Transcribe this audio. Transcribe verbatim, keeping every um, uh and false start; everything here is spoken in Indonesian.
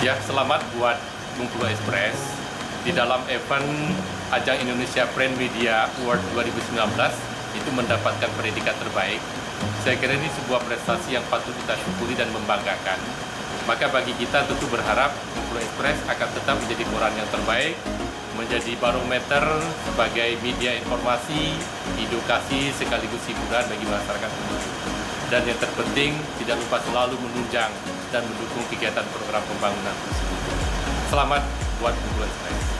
Ya, selamat buat Bengkulu Express di dalam event Ajang Indonesia Print Media Award dua ribu sembilan belas itu mendapatkan predikat terbaik. Saya kira ini sebuah prestasi yang patut kita syukuri dan membanggakan. Maka bagi kita tentu berharap Bengkulu Express akan tetap menjadi koran yang terbaik, menjadi barometer sebagai media informasi, edukasi sekaligus hiburan bagi masyarakat Bengkulu. Dan yang terpenting, tidak lupa selalu menunjang dan mendukung kegiatan program pembangunan tersebut. Selamat buat Bengkulu Express.